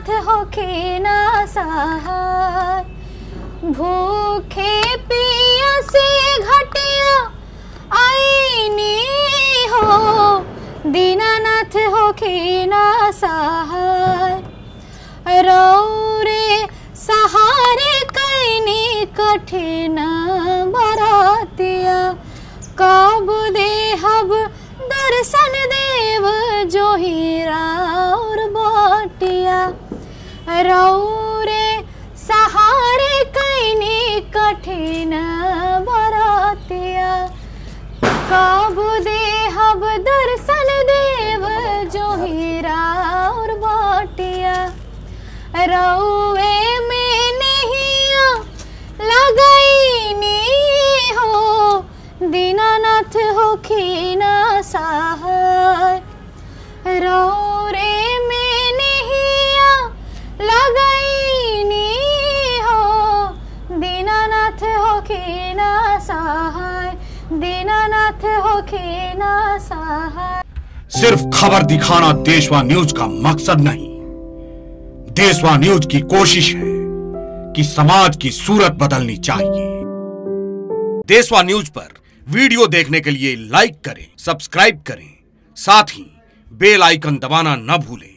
दीनानाथ होखे ना सहाय। भूखे पियासे घटिया आईनी हो, दीनानाथ होखे ना सहाय। रौरे सहारे कैनी कठिन बरातिया, कब देहब दर्शन देव जो हीरा और बटिया। रौरे सहारे कैनी कठिन बरातिया, कब देहब दर्शन देव जो हीरा और बटिया। रौवे में नहिया लगाईनी हो, दीनानाथ होखे ना सहाय। रौरे में नहिया लगाईनी हो, दीनानाथ होखे ना सहाय, दीनानाथ होखे ना सहाय। सिर्फ खबर दिखाना देशवा न्यूज का मकसद नहीं, देशवा न्यूज की कोशिश है कि समाज की सूरत बदलनी चाहिए। देशवा न्यूज पर वीडियो देखने के लिए लाइक करें, सब्सक्राइब करें, साथ ही बेल आइकन दबाना न भूलें।